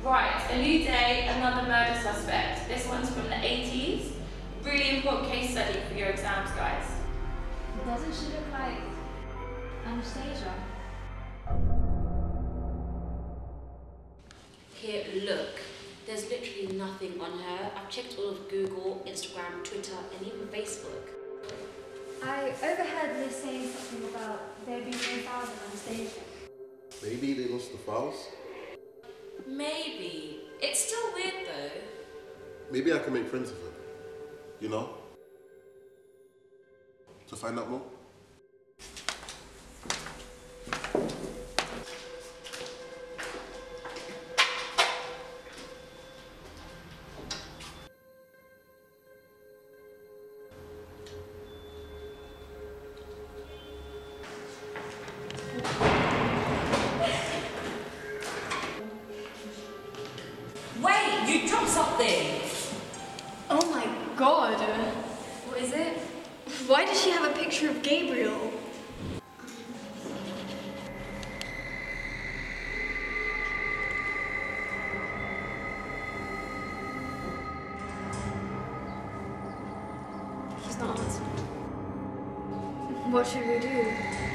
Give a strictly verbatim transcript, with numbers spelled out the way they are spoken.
Right, a new day, another murder suspect. This one's from the eighties. Really important case study for your exams, guys. Doesn't she look like Anastasia? Here, look. There's literally nothing on her. I've checked all of Google, Instagram, Twitter, and even Facebook. I overheard Liz saying something about there being no files of Anastasia. Maybe they lost the files? Maybe. It's still weird though. Maybe I can make friends with her. You know? To find out more? Wait, you dropped something! Oh my god. What is it? Why does she have a picture of Gabriel? He's not answering. What should we do?